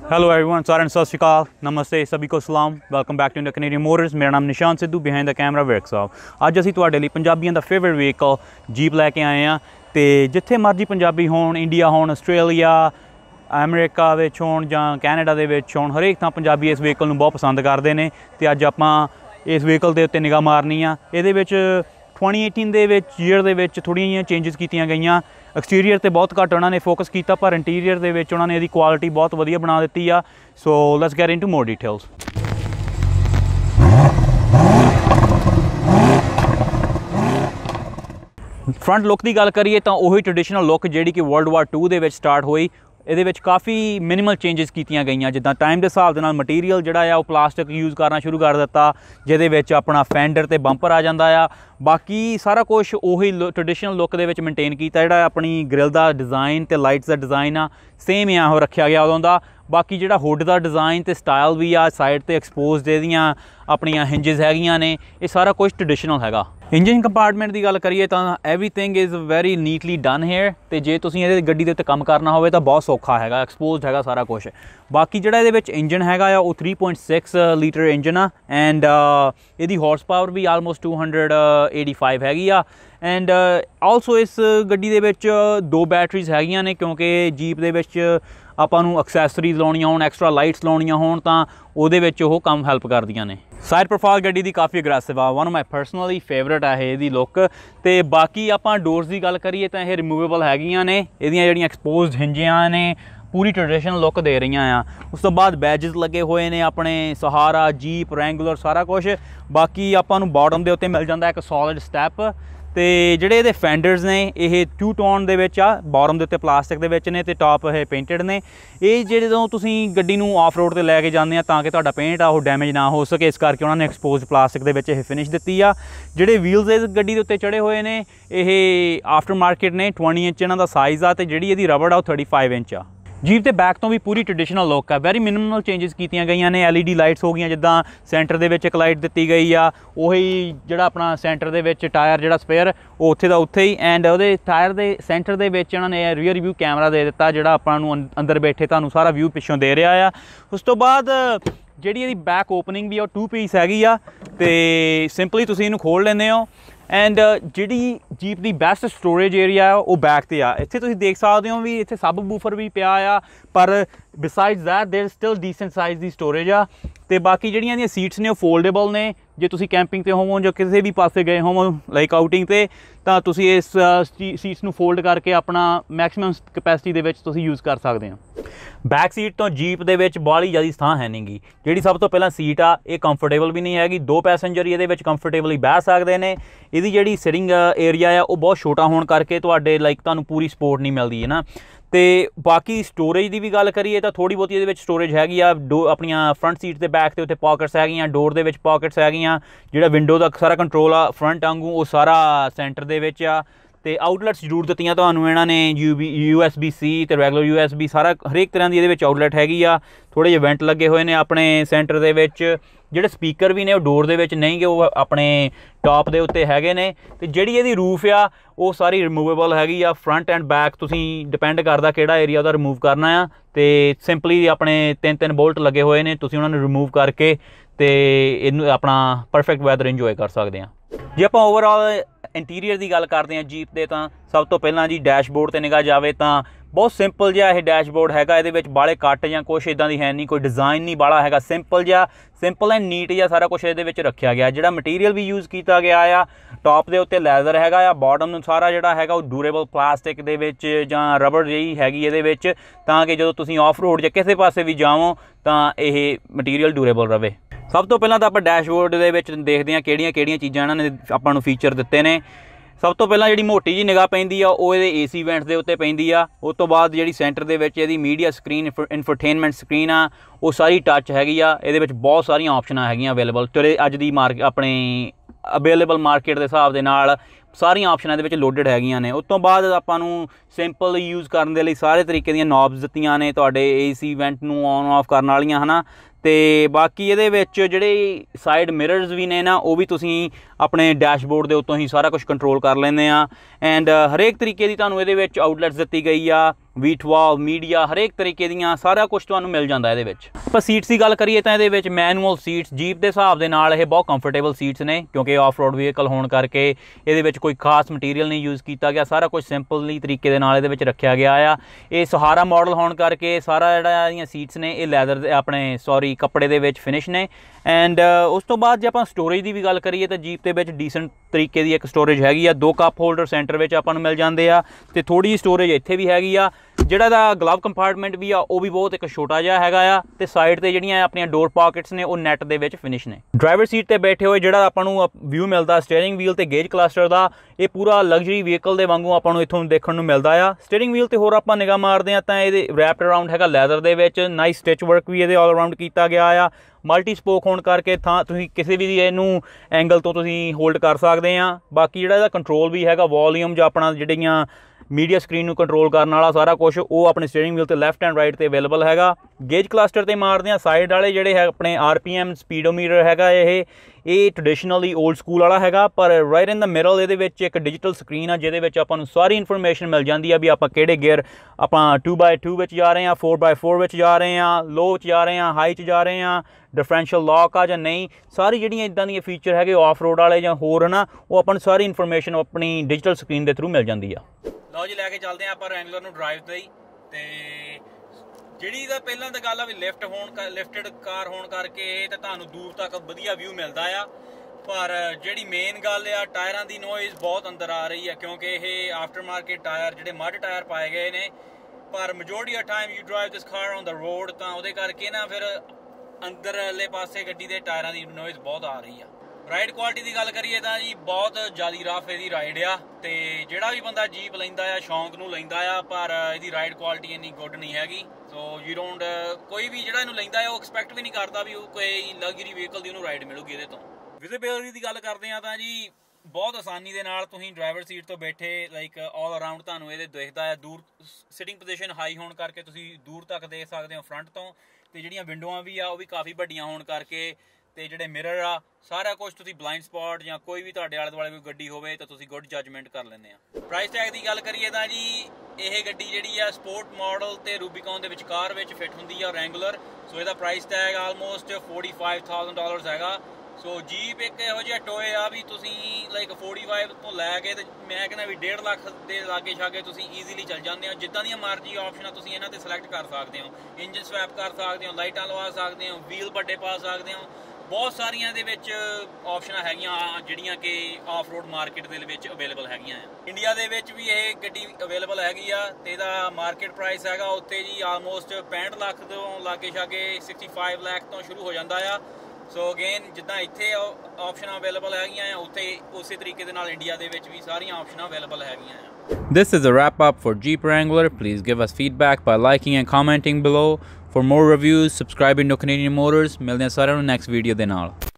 Hello everyone, सारे सत श्री अकाल, नमस्ते, सभी को सलाम। Welcome back to India Canadian Motors. मेरा नाम Nishan Sidhu, behind the camera workshop. अज असीं तुहाडे लई पंजाबियों का फेवरेट व्हीकल जीप लैके आए हैं। तो जिथे मर्जी पंजाबी होण, इंडिया होण, आस्ट्रेलिया, अमेरिका विच होण जां कैनेडा दे विच होण, हरेक थां पंजाबी इस व्हीकल नूं बहुत पसंद करते हैं। तो अज आपां इस व्हीकल के उत्ते निगाह मारनी आ। इहदे विच 2018 ਦੇ ਵਿੱਚ ਈਅਰ ਦੇ ਵਿੱਚ ਥੋੜ੍ਹੀਆਂ ਜਿਹੀਆਂ ਚੇਂਜਸ ਕੀਤੀਆਂ ਗਈਆਂ। ਐਕਸਟੀਰੀਅਰ ਤੇ ਬਹੁਤ ਘੱਟ ਉਹਨਾਂ ਨੇ ਫੋਕਸ ਕੀਤਾ, ਪਰ ਇੰਟੀਰੀਅਰ ਦੇ ਵਿੱਚ ਉਹਨਾਂ ਨੇ ਇਹਦੀ ਕੁਆਲਿਟੀ ਬਹੁਤ ਵਧੀਆ ਬਣਾ ਦਿੱਤੀ ਆ। So let's get into more details. Front look की गल करिए तो उही ट्रेडिशनल लुक जी कि वर्ल्ड वार 2 ਦੇ ਵਿੱਚ स्टार्ट हुई। ये काफ़ी मिनिमल चेंजिस कीतियां गई, जिदा टाइम के हिसाब के मटीरियल जोड़ा है वो प्लास्टिक यूज़ करना शुरू कर दिता, जिहदे अपना फेंडर ते बंपर आ जाता है। बाकी सारा कुछ उही ट्रेडिशनल लुक दे विच मेनटेन किया, जिहड़ा अपनी ग्रिल का डिज़ाइन ते लाइट्स का डिज़ाइन आ सेम ही हो रखा गया उदों दा। बाकी जिहड़ा हुड का डिज़ाइन ते स्टाइल भी आ, साइड ते एक्सपोज इहदियां अपनियां हिंजिस हैगियां ने, ये सारा कुछ ट्रेडिशनल हैगा। इंजन कंपार्टमेंट की गल करिए तो everything is very neatly done here. तो जे तुसीं इहदे गड्डी दे उत्ते काम करना होवे तो बहुत सौखा हैगा, एक्सपोज हैगा सारा कुछ। बाकी जिहड़ा इहदे विच इंजन हैगा वो 3.6 लीटर इंजन आ, एंड इहदी हॉर्स पावर भी आलमोस्ट 285 हैगी आ। एंड आल्सो इस गड्डी दे विच 2 बैटरीज हैगियां ने, क्योंकि जीप दे विच आपां नूं एक्सैसरीज लाउणियां होण, एक्सट्रा लाइट्स लाउणियां होण तां उहदे विच ओह काम हैल्प करदियां ने। साइड प्रोफाइल गड्डी दी काफ़ी अग्रैसिव आ, one of my personally favourite है इहदी लुक। तो बाकी आपां डोर्स की गल करिए तो यह रिमूवेबल हैगियां ने, इहदियां जिहड़ियां एक्सपोज्ड हिंजियां ने पूरी ट्रेडिशनल लुक दे रही हैं। उस तो बाद बैजेस लगे हुए ने अपने सहारा, जीप, रैंगुलर सारा कुछ। बाकी आपां नूं बॉटम दे उत्ते मिल जाता एक सॉलिड स्टैप। तो जिहड़े इहदे फेंडर्स ने ये 2 टोन दे विच आ, बॉटम दे उत्ते प्लास्टिक दे विच ने ते टॉप ये पेंटेड ने। ये जदों तुसीं गड्डी नूं ऑफ रोड ते लैके जांदे आ तां कि तुहाडा पेंट आ वो डैमेज ना हो सके, इस करके उन्होंने एक्सपोज प्लास्टिक दे विच फिनिश दित्ती आ। जिहड़े व्हील्स इस गड्डी दे उत्ते चढ़े हुए ने ये आफ्टर मार्केट ने, 20 इंच इन्हां दा साइज़ आ, ते जिहड़ी इहदी रबड़ आ 35 इंच आ। जीप के बैक तो भी पूरी ट्रेडिशनल लुक है, वेरी मिनिमल चेंजिस कीतियां गई ने। LED लाइट्स हो गई, जिदा सेंटर दे विच एक लाइट दी गई आ, उही जिहड़ा अपना सेंटर दे विच टायर जिहड़ा स्पेयर वो उत्थे दा उत्थे ही। एंड उहदे टायर दे सेंटर दे विच उन्होंने रियर व्यू कैमरा दे दिता, जिहड़ा आपां नूं अंदर बैठे तुहानूं सारा व्यू पिछों दे रहा आ। उस तो बाद जिहड़ी इहदी बैक ओपनिंग भी 2 पीस हैगी आ, ते सिंपली तुसीं इहनूं खोल लैंदे हो। एंड जिहड़ी जीप की बेस्ट स्टोरेज एरिया है वो बैक ते आ। इत्थे तुसीं देख सकते हो भी इत्थे सब बूफर भी पिया आ, पर besides that there still decent size की स्टोरेज आ। तो बाकी जिहड़ियां दी सीट्स ने वो फोल्डेबल ने, जे तुसीं कैंपिंग ते होवो जां किसी भी पासे गए होवो लाइक आउटिंग ते, तां तुसीं इस सीट्स नूं फोल्ड करके अपना मैक्सिमम कैपेसिटी दे विच तुसीं यूज़ कर सकते हो। बैक सीट तो जीप दे विच बाहली ज़्यादा थां है नहीं गी। जिहड़ी सब तो पहला सीट आ ये कंफर्टेबल भी नहीं हैगी, 2 पैसेंजर इहदे विच कंफर्टेबली बैठ सकते हैं। इहदी जिहड़ी सिटिंग एरिया है वो बहुत छोटा होने करके तुहाडे लाइक तुहानूं पूरी सपोर्ट नहीं मिलती है ना। तो बाकी स्टोरेज की भी गल करिए तो थोड़ी बहुती इहदे विच स्टोरेज हैगी आ। अपनियां फ्रंट सीट के बैक ते उत्ते पॉकेट्स हैगियां, डोर दे विच पॉकेट्स हैगियां, जिहड़ा विंडो का सारा कंट्रोल आ फ्रंट आंगू वो सारा सेंटर दे विच आ। तो आउटलैट्स जरूर दित्तियां तुहानूं इन्हां ने, USB-C तो रैगुलर USB सारा हरेक तरह की इहदे विच आउटलैट हैगी आ। थोड़े जे वेंट लगे हुए ने अपने सेंटर दे विच, जिहड़े स्पीकर भी ने वो डोर दे विच नहीं गे, वो अपने टॉप दे उत्ते हैगे ने। ते जिहड़ी इहदी रूफ आ वो सारी रिमूवेबल हैगी आ, फ्रंट एंड बैक तुसीं डिपेंड करदा किहड़ा एरिया उहदा रिमूव करना आ। तो सिंपली अपने 3 बोल्ट लगे हुए ने, तुसीं उन्हां नूं रिमूव करके तो इहनूं अपना परफेक्ट वैदर इंजॉय कर सकते हैं। जे आपां ओवरऑल इंटीरियर की गल करते हैं जीप के, तो सब तो पहला जी डैशबोर्ड ते निगाह जाए तो बहुत सिंपल जिहा यह डैशबोर्ड हैगा। इहदे विच बाले कट जां कुछ इदां दी है नहीं, कोई डिज़ाइन नहीं बाला हैगा, सिंपल एंड नीट जिहा सारा कुछ इहदे विच रखा गया। जिहड़ा मटीरियल भी यूज़ किया गया आ, टॉप दे उत्ते लैदर हैगा आ, बॉटम नूं सारा जिहड़ा हैगा वो ड्यूरेबल प्लास्टिक दे विच जां रबड़ जिही हैगी इहदे विच, तां कि जदों तुसीं ऑफ रोड जां किसी पासे भी जावो तां इह मटीरियल ड्यूरेबल रहे। सब तो पहला तो आप डैशबोर्ड दे विच देखते हैं किहड़ियां चीज़ां इन्हां ने आपां नूं फीचर दित्ते ने। सब तो पहला जी मोटी जी निगाह पैंदी आ वो ये AC वेंट्स के उत्ते पैंदी आ। उस तो बाद जी सेंटर दे विच इहदी मीडिया स्क्रीन, इंफरटेनमेंट स्क्रीन आ, वो सारी टच हैगी आ। इहदे विच बहुत सारियां ऑप्शनां हैगियां अवेलेबल, चले अज दी अपने अवेलेबल मार्केट के हिसाब दे नाल सारियां ऑप्शनां दे विच लोडेड हैगियां ने। उस तो बाद आपां नूं सिंपल यूज़ करने दे लई सारे तरीके दीयां नॉब्स दित्तियां ने, तुहाडे AC वेंट नूं ऑन ऑफ करन वालियां है ना। ਤੇ ਬਾਕੀ ਇਹਦੇ ਵਿੱਚ ਜਿਹੜੇ ਸਾਈਡ ਮਿਰਰਸ ਵੀ ਨੇ ਨਾ ਉਹ ਵੀ ਤੁਸੀਂ ਆਪਣੇ ਡੈਸ਼ਬੋਰਡ ਦੇ ਉੱਤੋਂ ਹੀ ਸਾਰਾ ਕੁਝ ਕੰਟਰੋਲ ਕਰ ਲੈਂਦੇ ਆ ਐਂਡ ਹਰੇਕ ਤਰੀਕੇ ਦੀ ਤੁਹਾਨੂੰ ਇਹਦੇ ਵਿੱਚ ਆਊਟਲੈਟਸ ਦਿੱਤੀ ਗਈ ਆ V12 ਮੀਡੀਆ ਹਰੇਕ ਤਰੀਕੇ ਦੀਆਂ ਸਾਰਾ ਕੁਝ ਤੁਹਾਨੂੰ ਮਿਲ ਜਾਂਦਾ ਇਹਦੇ ਵਿੱਚ। ਆਪਾਂ ਸੀਟਸ ਦੀ ਗੱਲ ਕਰੀਏ ਤਾਂ ਇਹਦੇ ਵਿੱਚ ਮੈਨੂਅਲ ਸੀਟਸ ਜੀਪ ਦੇ ਹਿਸਾਬ ਦੇ ਨਾਲ ਇਹ ਬਹੁਤ ਕੰਫਰਟੇਬਲ ਸੀਟਸ ਨੇ ਕਿਉਂਕਿ ਆਫ ਰੋਡ ਵਹੀਕਲ ਹੋਣ ਕਰਕੇ ਇਹਦੇ ਵਿੱਚ ਕੋਈ ਖਾਸ ਮਟੀਰੀਅਲ ਨਹੀਂ ਯੂਜ਼ ਕੀਤਾ ਗਿਆ, ਸਾਰਾ ਕੁਝ ਸਿੰਪਲੀ ਤਰੀਕੇ ਦੇ ਨਾਲ ਇਹਦੇ ਵਿੱਚ ਰੱਖਿਆ ਗਿਆ ਆ। ਇਹ ਸਹਾਰਾ ਮਾਡਲ ਹੋਣ ਕਰਕੇ ਸਾਰਾ ਜਿਹੜਾ ਇਹਦੀਆਂ ਸੀਟਸ ਨੇ ਇਹ ਲੈਦਰ ਦੇ ਆਪਣੇ ਕੱਪੜੇ ਦੇ ਵਿੱਚ ਫਿਨਿਸ਼ ਨੇ ਐਂਡ ਉਸ ਤੋਂ ਬਾਅਦ ਜੇ ਆਪਾਂ ਸਟੋਰੇਜ ਦੀ ਵੀ ਗੱਲ ਕਰੀਏ ਤਾਂ ਜੀਪ ਦੇ ਵਿੱਚ ਡੀਸੈਂਟ ਤਰੀਕੇ ਦੀ ਇੱਕ ਸਟੋਰੇਜ ਹੈਗੀ ਆ। 2 ਕੱਪ ਹੋਲਡਰ ਸੈਂਟਰ ਵਿੱਚ ਆਪਾਂ ਨੂੰ ਮਿਲ ਜਾਂਦੇ ਆ ਤੇ ਥੋੜੀ ਜਿਹੀ ਸਟੋਰੇਜ ਇੱਥੇ ਵੀ ਹੈਗੀ ਆ। ਜਿਹੜਾ ਦਾ ਗਲਵ ਕੰਪਾਰਟਮੈਂਟ ਵੀ ਆ ਉਹ ਵੀ ਬਹੁਤ ਇੱਕ ਛੋਟਾ ਜਿਹਾ ਹੈਗਾ ਆ ਤੇ ਸਾਈਡ ਤੇ ਜਿਹੜੀਆਂ ਆਪਣੀਆਂ ਡੋਰ ਪਾਕਟਸ ਨੇ ਉਹ ਨੈਟ ਦੇ ਵਿੱਚ ਫਿਨਿਸ਼ ਨੇ। ਡਰਾਈਵਰ ਸੀਟ ਤੇ ਬੈਠੇ ਹੋਏ ਜਿਹੜਾ ਆਪਾਂ ਨੂੰ ਵਿਊ ਮਿਲਦਾ ਸਟੀਅਰਿੰਗ ਵੀਲ ਤੇ ਗੇਜ ਕਲਸਟਰ ਦਾ, ਇਹ ਪੂਰਾ ਲਗਜ਼ਰੀ ਵਹੀਕਲ ਦੇ ਵਾਂਗੂ ਆਪਾਂ ਨੂੰ ਇੱਥੋਂ ਦੇਖਣ ਨੂੰ ਮਿਲਦਾ ਆ। ਸਟੀਅਰਿੰਗ ਵੀਲ ਤੇ ਹੋਰ ਆਪਾਂ ਨਿਗਾਹ ਮਾਰਦੇ ਆ ਤਾਂ ਇਹਦੇ ਰੈਪਡ ਅਰਾਊਂਡ ਹੈਗਾ ਲੈਦਰ ਦੇ ਵਿੱਚ, ਨਾਈਸ ਸਟਿਚ ਵਰਕ ਵੀ ਇਹਦੇ ਆਲ ਅਰਾਊਂਡ ਕੀਤਾ ਗਿਆ ਆ। ਮਲਟੀ ਸਪੋਕ ਹੋਣ ਕਰਕੇ ਤੁਸੀਂ ਕਿਸੇ ਵੀ ਇਹਨੂੰ ਐਂਗਲ ਤੋਂ ਤੁਸੀਂ ਹੋਲਡ ਕਰ ਸਕਦੇ ਆ। ਬਾਕੀ ਜਿਹੜਾ ਇਹਦਾ ਕੰਟਰੋਲ ਵੀ ਹੈਗਾ ਵੋਲੀਅਮ ਜਾਂ ਆਪਣਾ ਜਿਹੜੀਆਂ ਮੀਡੀਆ ਸਕਰੀਨ ਨੂੰ ਕੰਟਰੋਲ ਕਰਨ ਵਾਲਾ ਸਾਰਾ ਕੁਝ ਉਹ ਆਪਣੇ ਸਟੀਅਰਿੰਗ ਵੀਲ ਤੇ ਲੈਫਟ ਐਂਡ ਰਾਈਟ ਤੇ ਅਵੇਲੇਬਲ ਹੈਗਾ। ਗੇਜ ਕਲਸਟਰ ਤੇ ਮਾਰਦੇ ਆ ਸਾਈਡ ਵਾਲੇ ਜਿਹੜੇ ਹੈ ਆਪਣੇ RPM ਸਪੀਡੋਮੀਟਰ ਹੈਗਾ ਇਹ ਟ੍ਰੈਡੀਸ਼ਨਲੀ 올ਡ ਸਕੂਲ ਵਾਲਾ ਹੈਗਾ ਪਰ ਰਾਈਟ ਇਨ ਦਾ ਮਿਡਲ ਇਹਦੇ ਵਿੱਚ ਇੱਕ ਡਿਜੀਟਲ ਸਕਰੀਨ ਆ ਜਿਹਦੇ ਵਿੱਚ ਆਪਾਂ ਨੂੰ ਸਾਰੀ ਇਨਫੋਰਮੇਸ਼ਨ ਮਿਲ ਜਾਂਦੀ ਆ ਵੀ ਆਪਾਂ ਕਿਹੜੇ ਗੇਅਰ ਆਪਾਂ 2x2 ਵਿੱਚ ਜਾ ਰਹੇ ਆ, 4x4 ਵਿੱਚ ਜਾ ਰਹੇ ਆ, ਲੋ ਵਿੱਚ ਜਾ ਰਹੇ ਆ, ਹਾਈ 'ਚ ਜਾ ਰਹੇ ਆ, ਡਿਫਰੈਂਸ਼ੀਅਲ ਲੌਕ ਆ ਜਾਂ ਨਹੀਂ, ਸਾਰੀ ਜਿਹੜੀਆਂ ਇੱਦਾਂ ਦੀਆਂ ਫੀਚਰ ਹੈਗੇ ਆਫ ਰੋਡ ਵਾਲੇ ਜਾਂ ਹੋਰ ਨਾ ਉਹ ਆਪਾਂ ਨੂੰ ਸਾਰੀ ਇਨਫੋਰਮੇਸ਼ਨ ਆਪਣੀ ਡਿਜੀਟਲ ਸਕਰੀਨ ਦੇ ਥਰੂ ਮਿਲ ਜਾਂਦੀ ਆ। ਲਓ ਜੀ ਲੈ ਕੇ ਚੱਲਦੇ ਆ ਆਪਾਂ ਰੈਂਗਲਰ ਨੂੰ ਡਰਾਈਵ ਤੇ ਹੀ ਤੇ ਜਿਹੜੀ ਦਾ ਪਹਿਲਾਂ ਤਾਂ ਗੱਲ ਆ ਵੀ ਲਿਫਟਡ ਕਾਰ ਹੋਣ ਕਰਕੇ ਤੇ ਤੁਹਾਨੂੰ ਦੂਰ ਤੱਕ ਵਧੀਆ ਵਿਊ ਮਿਲਦਾ ਆ ਪਰ ਜਿਹੜੀ ਮੇਨ ਗੱਲ ਆ ਟਾਇਰਾਂ ਦੀ ਨੋਇਜ਼ ਬਹੁਤ ਅੰਦਰ ਆ ਰਹੀ ਆ ਕਿਉਂਕਿ ਇਹ ਆਫਟਰ ਮਾਰਕੀਟ ਟਾਇਰ ਜਿਹੜੇ ਮੱਡ ਟਾਇਰ ਪਾਏ ਗਏ ਨੇ ਪਰ majority of time you drive this car on the road ਤਾਂ ਉਹਦੇ ਕਰਕੇ ਨਾ ਫਿਰ ਅੰਦਰਲੇ ਪਾਸੇ ਗੱਡੀ ਦੇ ਟਾਇਰਾਂ ਦੀ ਨੋਇਜ਼ ਬਹੁਤ ਆ ਰਹੀ ਆ। ਰਾਈਡ ਕੁਆਲਿਟੀ ਦੀ ਗੱਲ ਕਰੀਏ ਤਾਂ ਜੀ ਬਹੁਤ ਜ਼ਿਆਦਾ ਰਫ ਇਹਦੀ ਰਾਈਡ ਆ ਤੇ ਜਿਹੜਾ ਵੀ ਬੰਦਾ ਜੀਪ ਲੈਂਦਾ ਆ ਸ਼ੌਂਕ ਨੂੰ ਲੈਂਦਾ ਆ ਪਰ ਇਹਦੀ ਰਾਈਡ ਕੁਆਲਿਟੀ ਇੰਨੀ ਗੁੱਡ ਨਹੀਂ ਹੈਗੀ। ਸੋ ਯੂ ਡੋਂਟ ਕੋਈ ਵੀ ਜਿਹੜਾ ਇਹਨੂੰ ਲੈਂਦਾ ਆ ਉਹ ਐਕਸਪੈਕਟ ਵੀ ਨਹੀਂ ਕਰਦਾ ਵੀ ਉਹ ਕੋਈ ਲਗਜ਼ਰੀ ਵਹੀਕਲ ਦੀ ਉਹਨੂੰ ਰਾਈਡ ਮਿਲੂਗੀ ਇਹਦੇ ਤੋਂ। ਵਿਜ਼ਿਬਿਲਿਟੀ ਦੀ ਗੱਲ ਕਰਦੇ ਆ ਤਾਂ ਜੀ ਬਹੁਤ ਆਸਾਨੀ ਦੇ ਨਾਲ ਤੁਸੀਂ ਡਰਾਈਵਰ ਸੀਟ ਤੋਂ ਬੈਠੇ ਲਾਈਕ ਆਲ ਅਰਾਊਂਡ ਤੁਹਾਨੂੰ ਇਹਦੇ ਦਿਖਦਾ ਹੈ। ਦੂਰ ਸਿਟਿੰਗ ਪੋਜੀਸ਼ਨ ਹਾਈ ਹੋਣ ਕਰਕੇ ਤੁਸੀਂ ਦੂਰ ਤੱਕ ਦੇਖ ਸਕਦੇ ਹੋ ਫਰੰਟ ਤੋਂ ਤੇ ਜਿਹੜੀਆਂ ਵਿੰਡੋਆਂ ਵੀ ਆ ਉਹ ਵੀ ਕਾਫੀ ਵੱਡੀਆਂ ਹੋਣ ਕਰਕੇ ਤੇ ਜਿਹੜੇ ਮਿਰਰ ਆ ਸਾਰਾ ਕੁਝ ਤੁਸੀਂ ਬਲਾਈਂਡ ਸਪੌਟ ਜਾਂ ਕੋਈ ਵੀ ਤੁਹਾਡੇ ਆਲੇ ਦੁਆਲੇ ਕੋਈ ਗੱਡੀ ਹੋਵੇ ਤਾਂ ਤੁਸੀਂ ਗੁੱਡ ਜੱਜਮੈਂਟ ਕਰ ਲੈਂਦੇ ਆ। ਪ੍ਰਾਈਸ ਟੈਗ ਦੀ ਗੱਲ ਕਰੀਏ ਤਾਂ ਜੀ ਇਹ ਗੱਡੀ ਜਿਹੜੀ ਆ ਸਪੋਰਟ ਮਾਡਲ ਤੇ ਰੂਬੀਕੌਨ ਦੇ ਵਿਚਕਾਰ ਵਿੱਚ ਫਿੱਟ ਹੁੰਦੀ ਆ ਰੈਂਗੂਲਰ। ਸੋ ਇਹਦਾ ਪ੍ਰਾਈਸ ਟੈਗ ਆਲਮੋਸਟ $45,000 ਹੈਗਾ। ਸੋ ਜੀਪ ਇੱਕ ਇਹੋ ਜਿਹਾ ਟੋਏ ਆ ਵੀ ਤੁਸੀਂ ਲਾਈਕ 45 ਤੋਂ ਲੈ ਕੇ ਤੇ ਮੈਂ ਕਹਿੰਦਾ ਵੀ 1.5 ਲੱਖ ਦੇ ਲਾਗੇ ਛਾਗੇ ਤੁਸੀਂ ਈਜ਼ੀਲੀ ਚੱਲ ਜਾਂਦੇ ਹੋ। ਜਿੱਦਾਂ ਦੀਆਂ ਮਰਜ਼ੀ ਆਪਸ਼ਨਾਂ ਤੁਸੀਂ ਇਹਨਾਂ ਤੇ ਸਿਲੈਕਟ ਕਰ ਸਕਦੇ ਹੋ, ਇੰਜਨ ਸਵੈਪ ਕਰ ਸਕਦੇ ਹੋ, ਲਾਈਟਾਂ ਲਵਾ ਸਕਦੇ ਹੋ, ਵੀਲ ਵੱਡੇ ਪਾ ਸਕਦੇ ਹੋ, ਬਹੁਤ ਸਾਰੀਆਂ ਦੇ ਵਿੱਚ ਆਪਸ਼ਨਾਂ ਹੈਗੀਆਂ ਜਿਹੜੀਆਂ ਕਿ ਆਫ ਰੋਡ ਮਾਰਕੀਟ ਦੇ ਵਿੱਚ ਅਵੇਲੇਬਲ ਹੈਗੀਆਂ ਆ। ਇੰਡੀਆ ਦੇ ਵਿੱਚ ਵੀ ਇਹ ਗੱਡੀ ਅਵੇਲੇਬਲ ਹੈਗੀ ਆ ਤੇ ਇਹਦਾ ਮਾਰਕੀਟ ਪ੍ਰਾਈਸ ਹੈਗਾ ਉੱਥੇ ਜੀ ਆਲਮੋਸਟ 65 ਲੱਖ ਤੋਂ ਲਾਗੇ ਛਾਗੇ 65 ਲੱਖ ਤੋਂ ਸ਼ੁਰੂ ਹੋ ਜਾਂਦਾ ਆ। ਸੋ ਅਗੇਨ ਜਿੱਦਾਂ ਇੱਥੇ ਆਪਸ਼ਨਾਂ ਅਵੇਲੇਬਲ ਹੈਗੀਆਂ ਆ ਉੱਥੇ ਉਸੇ ਤਰੀਕੇ ਦੇ ਨਾਲ ਇੰਡੀਆ ਦੇ ਵਿੱਚ ਵੀ ਸਾਰੀਆਂ ਆਪਸ਼ਨਾਂ ਅਵੇਲੇਬਲ ਹੈਗੀਆਂ ਆ। This is a wrap up for Jeep Wrangler. Please give us feedback by liking and commenting below. For more reviews, subscribing to Canadian Motors. ਮਿਲਦੇ ਹਾਂ ਸਾਰਿਆਂ ਨੂੰ ਨੈਕਸਟ ਵੀਡੀਓ ਦੇ ਨਾਲ।